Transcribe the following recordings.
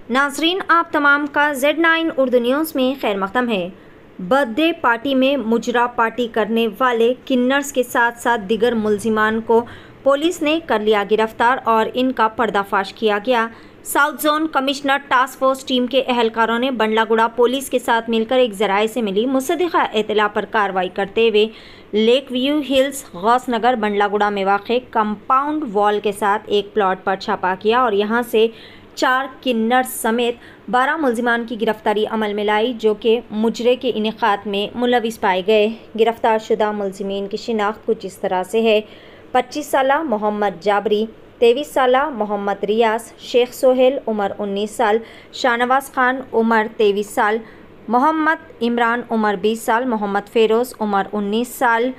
नाजरीन, आप तमाम का Z9 उर्दू न्यूज़ में खैर मक़दम है। बर्थडे पार्टी में मुजरा पार्टी करने वाले किन्नर्स के साथ साथ दिगर मुल्जिमान को पुलिस ने कर लिया गिरफ्तार और इनका पर्दाफाश किया गया। South zone commissioner task force team के अहलकारों ने बंडलागुड़ा पुलिस के साथ मिलकर एक ज़राए से मिली मुसद्दिक़ा इत्तला पर कार्रवाई करते हुए lake view hills Gaus Nagar Bandlaguda में वाक़े कंपाउंड वॉल के साथ एक प्लॉट पर छापा किया और यहाँ से 4 किन्नर्स समेत 12 मुल्जिमान की गिरफ्तारी अमल में लाई, जो कि मुजरे के इनेकात में मुलविस पाए गए। गिरफ्तार शुदा मुल्जिमीन की शिनाख्त कुछ इस तरह से है। 25 साला मोहम्मद जाबरी, 23 साला मोहम्मद रियाज, शेख सोहेल उमर 19 साल, शाहनवाज खान उमर 23 साल, मोहम्मद इमरान उमर 20 साल, मोहम्मद फेरोज़ उमर 19 साल,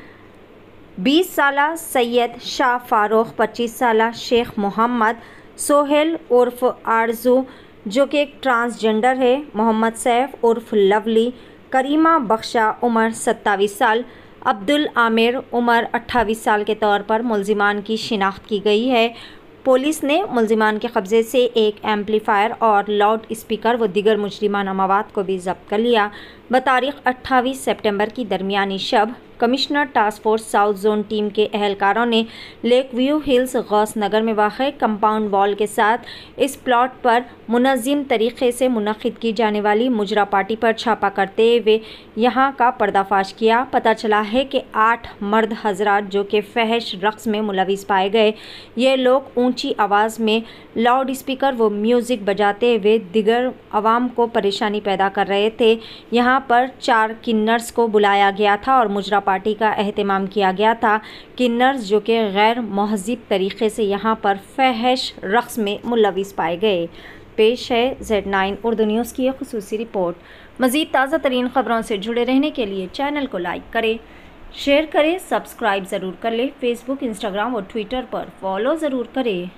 20 साला सैयद शाह फारूक, 25 साला शेख मोहम्मद, सोहेल उर्फ आरजू जो कि एक ट्रांसजेंडर है, मोहम्मद सैफ उर्फ लवली, करीमा बख्शा उमर 27 साल, अब्दुल आमिर उमर 28 साल के तौर पर मुल्जिमान की शिनाख्त की गई है। पुलिस ने मुल्जिमान के कब्ज़े से एक एम्पलीफायर और लाउड स्पीकर व दिगर मुजरिमाना मवाद को भी जब्त कर लिया। बतारीख 28 सितंबर की दरमियानी शब commissioner task force south zone team के अहलकारों ने lake view hills Gaus Nagar में वाक़ कंपाउंड वॉल के साथ इस प्लॉट पर मुनज़्ज़म तरीक़े से मुनक़्क़िद की जाने वाली मुजरा पार्टी पर छापा करते हुए यहाँ का पर्दाफाश किया। पता चला है कि 8 मर्द हजरात जो कि फहश रक़्स में मुलविस पाए गए। ये लोग ऊंची आवाज़ में लाउड स्पीकर व म्यूज़िक बजाते हुए दिगर आवाम को परेशानी पैदा कर रहे थे। यहाँ पर 4 किन्नर्स को बुलाया गया था और मुजरा पार्टी का एहतमाम किया गया था। किन्नर्स जो कि गैर महज़िब तरीक़े से यहाँ पर फहश रक़्स में मुलविस पाए गए। पेश है Z9 उर्दू न्यूज़ की एक ख़ुसूसी रिपोर्ट। मज़ीद ताज़ा तरीन ख़बरों से जुड़े रहने के लिए चैनल को लाइक करें, शेयर करें, सब्सक्राइब ज़रूर कर लें। फेसबुक, इंस्टाग्राम और ट्विटर पर फॉलो ज़रूर करें।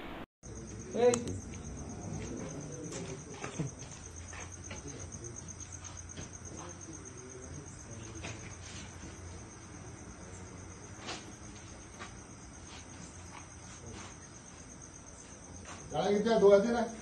दो आते ना